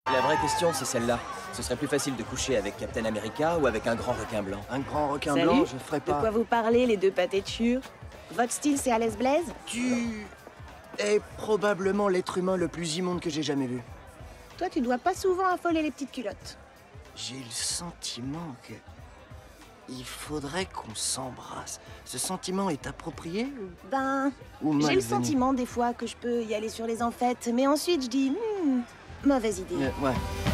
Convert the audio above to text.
La vraie question, c'est celle-là. Ce serait plus facile de coucher avec Captain America ou avec un grand requin blanc? Un grand requin Salut. blanc, je ferais De quoi pas. vous parlez, les deux pâtés de chure? Votre style, c'est à l'aise Blaise? Tu es probablement l'être humain le plus immonde que j'ai jamais vu. Toi, tu dois pas souvent affoler les petites culottes. J'ai le sentiment que... il faudrait qu'on s'embrasse. Ce sentiment est approprié Ben, ou j'ai le malvenu? sentiment des fois que je peux y aller sur les enfêtes, mais ensuite je dis, mauvaise idée. Ouais.